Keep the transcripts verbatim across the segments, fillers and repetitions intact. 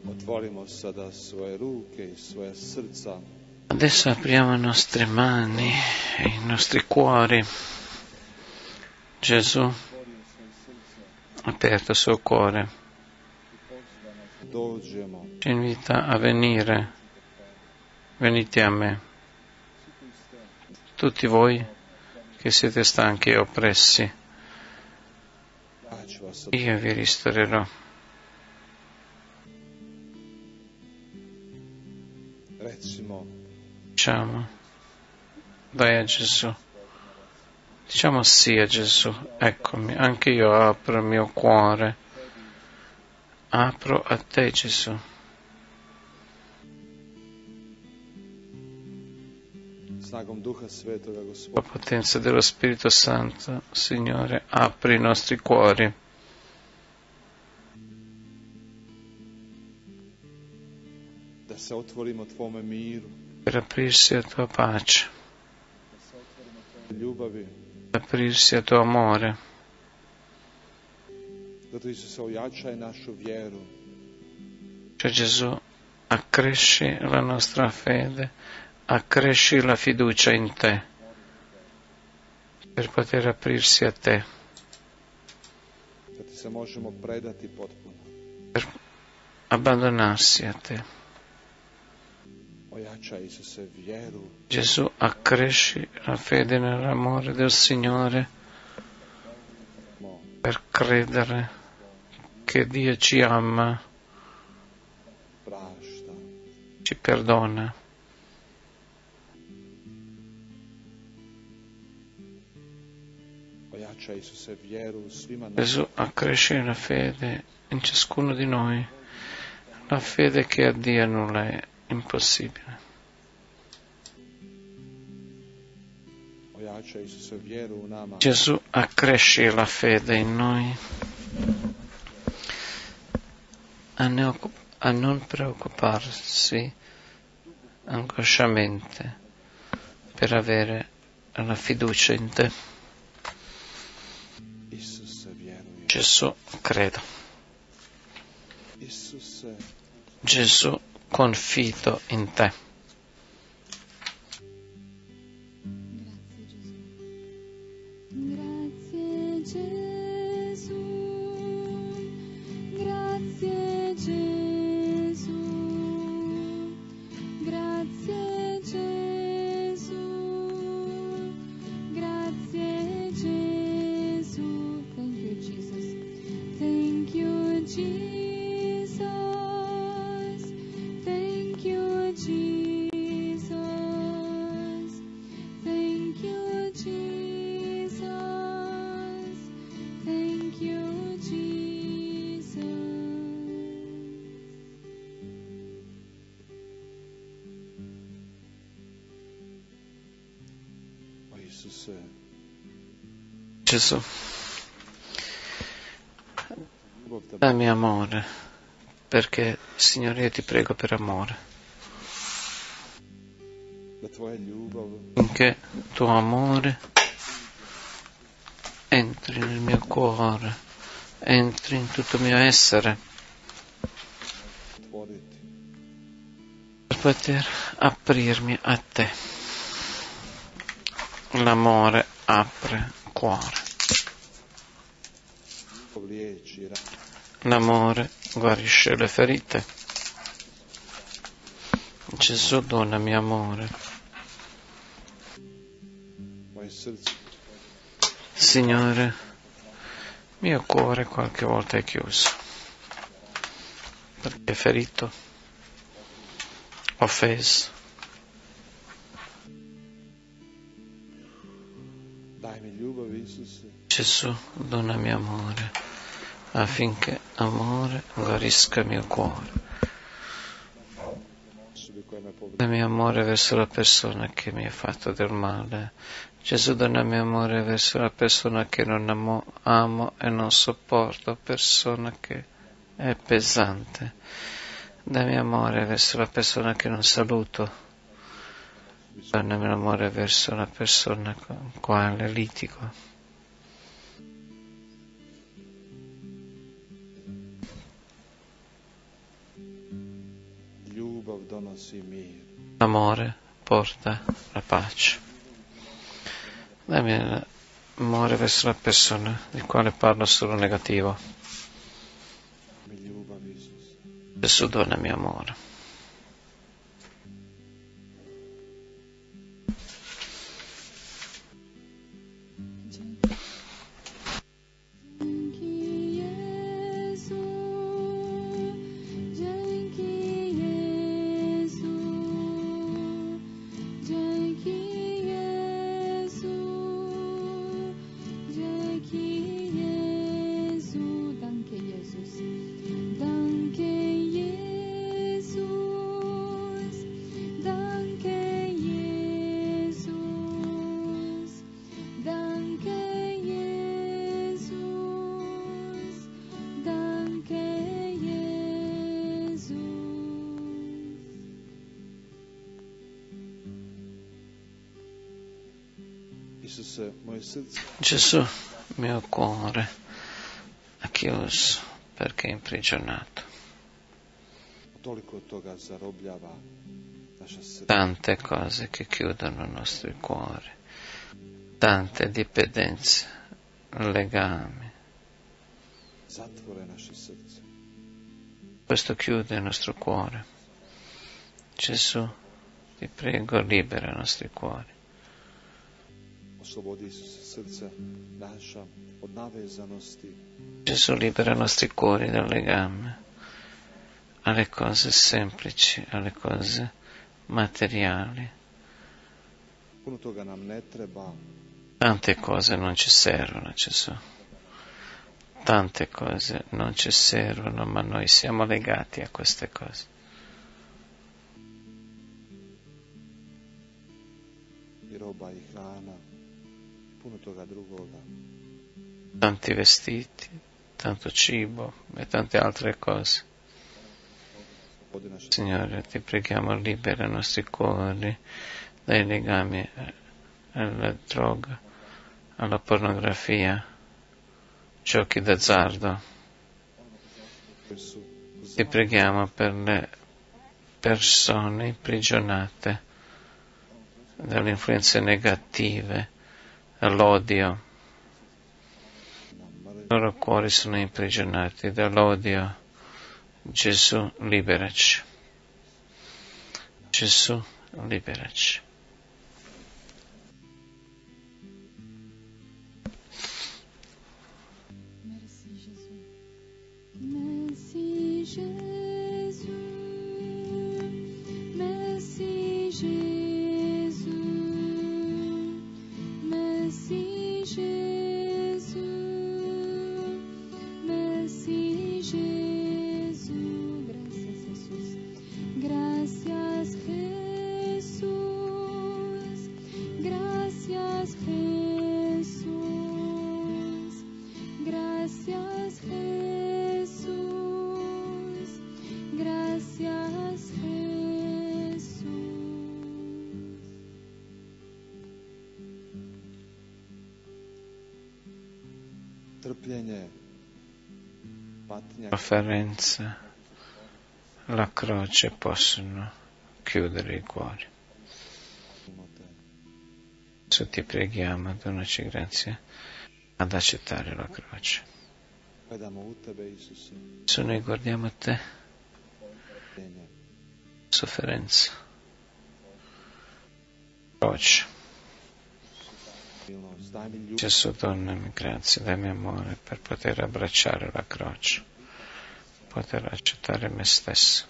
Otvorimo sada svoje ruke i svoja srca. Adesso apriamo le nostre mani e i nostri cuori. Gesù ha aperto il suo cuore, Dođemo. ci invita a venire. Venite a me, tutti voi che siete stanchi e oppressi, io vi ristorerò. Diciamo, dai a Gesù. Diciamo sì a Gesù. Eccomi, anche io apro il mio cuore. Apro a te, Gesù. La potenza dello Spirito Santo, Signore, apri i nostri cuori. Per aprirsi a tua pace, per aprirsi a tuo amore. Cioè Gesù, accresci la nostra fede, accresci la fiducia in te, per poter aprirsi a te, per abbandonarsi a te. Gesù, accresci la fede nell'amore del Signore, per credere che Dio ci ama, ci perdona. Gesù, accresci la fede in ciascuno di noi, la fede che a Dio nulla è impossibile. Gesù, accresci la fede in noi a, ne, a non preoccuparsi angosciamente per avere la fiducia in te. Gesù, credo. Gesù, confido in te. Gesù, dammi amore, perché, Signore, io ti prego per amore, finché tuo amore entri nel mio cuore, entri in tutto il mio essere, per poter aprirmi a te. L'amore apre cuore. L'amore guarisce le ferite. Gesù, donami amore. Signore, mio cuore qualche volta è chiuso, perché è ferito, offeso. Gesù, donami amore, affinché amore guarisca il mio cuore. Dammi amore verso la persona che mi ha fatto del male. Gesù, donami amore verso la persona che non amo, amo e non sopporto, persona che è pesante. Dammi amore verso la persona che non saluto. Dammi amore verso la persona con la quale litigo. Ljubav donosi mir. L'amore porta la pace. Dammi l'amore verso la persona di quale parlo solo negativo. Mi ljubav, Isus. Gesù, donami amore. Isuse, moje srce Gesù, mio cuore è chiuso perché è imprigionato. toliko toga zarobljava naša srca. Tante cose che chiudono i nostri cuori, tante dipendenze, legami. Zatvore naše srce. Questo chiude il nostro cuore. Gesù, ti prego, libera i nostri cuori. Oslobodi, Isuse, srca naša od navezanosti Gesù, libera i nostri cuori dal legame alle cose semplici, alle cose materiali. puno toga nam ne treba. Tante cose non ci servono, Gesù. Tante cose non ci servono, ma noi siamo legati a queste cose. I roba i hrana, puno toga drugoga. Tanti vestiti, tanto cibo e tante altre cose. Oslobodi naše Signore, ti preghiamo, libera i nostri cuori dai legami alla droga, alla pornografia, giochi d'azzardo. koji su Ti preghiamo per le persone imprigionate dalle influenze negative, dall'odio. nam I loro cuori sono imprigionati dall'odio. Gesù, liberaci. Gesù, liberaci. Merci Jésus. Merci Jésus. Merci Jésus. Merci Jésus. Merci Jésus. Gracias Jesús. Gracias Jesús. Gracias Jesús. Gracias Jesús. Gracias Jesús. trpljenje, patnja, Sofferenza, la croce possono chiudere i cuori. imo te. Gesù, ti preghiamo, donaci grazia ad accettare la croce. Gledamo u tebe, Isuse, Gesù, noi guardiamo te, trpljenje, sofferenza, croce. milnost. Daj mi ljubav, Gesù, donami grazia, dammi amore per poter abbracciare la croce, poter accettare me stesso,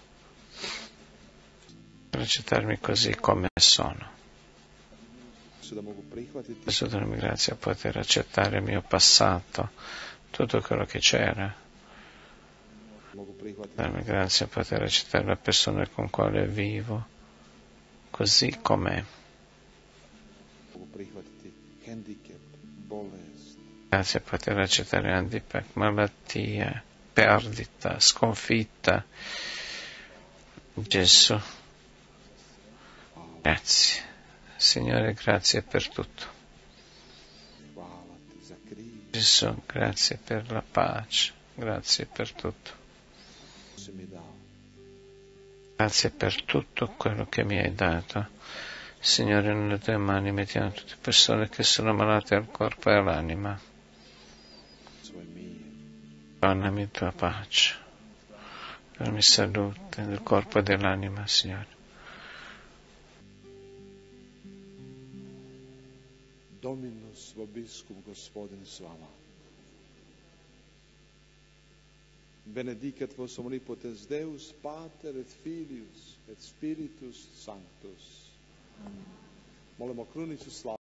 per accettarmi così come sono. da mogu prihvatiti Gesù, donami grazia a poter accettare il mio passato, tutto quello che c'era. mogu prihvatiti Dammi grazia a poter accettare la persona con quale vivo, così com'è. mogu prihvatiti hendikep, bolest, Grazie a poter accettare handicap, malattia, perdita, sconfitta. Gesù, grazie. Signore, grazie per tutto. hvala ti za križ, Gesù, grazie per la pace, grazie per tutto. si mi dao. Grazie per tutto quello che mi hai dato. Signore, nelle tue mani mettiamo tutte le persone che sono malate al corpo e all'anima. Donnami tua pace, dammi salute del corpo e dell'anima, Signore. Dominus vobiscum Gospodin s vama. Benedicat vos omnipotens Deus, Pater et Filius et Spiritus Sanctus. Molimo crunicis